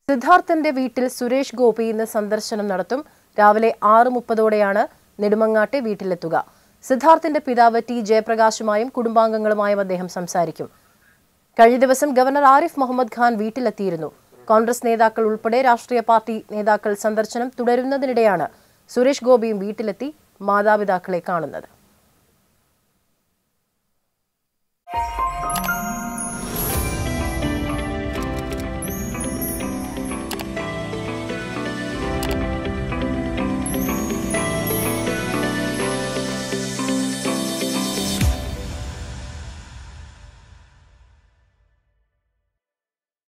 സിദ്ധാർത്ഥന്റെ വീട്ടിൽ സുരേഷ് ഗോപി ഇന്ന് സന്ദർശനം നടത്തും. രാവിലെ 6:30ഓടെയാണ് നെടുമങ്ങാട്ടെ വീട്ടിലെത്തുക. സിദ്ധാർത്ഥന്റെ പിതാവ് ടി ജയപ്രകാശുമായും കുടുംബാംഗങ്ങളുമായും അദ്ദേഹം സംസാരിക്കും. കഴിഞ്ഞ ദിവസം ഗവർണർ ആരിഫ് മുഹമ്മദ് ഖാൻ വീട്ടിലെത്തിയിരുന്നു. കോൺഗ്രസ് നേതാക്കൾ ഉൾപ്പെടെ രാഷ്ട്രീയ പാർട്ടി നേതാക്കൾ സന്ദർശനം തുടരുന്നതിനിടെയാണ് സുരേഷ് ഗോപിയും വീട്ടിലെത്തി മാതാപിതാക്കളെ കാണുന്നത്.